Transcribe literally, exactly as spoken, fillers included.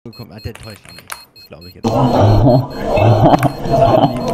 bekommen. Ah, der täuscht mich. Das glaube ich jetzt.